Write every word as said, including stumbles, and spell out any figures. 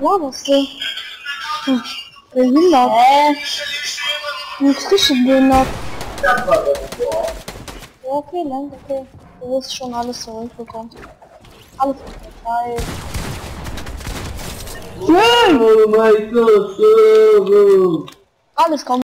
laberst du? Hm. Behindert. Hä? Nichts richtig behindert. Ja, okay, dann, okay. Du wirst schon alles zurückbekommen. Alles frei. Oh mein Gott! Alles kommt.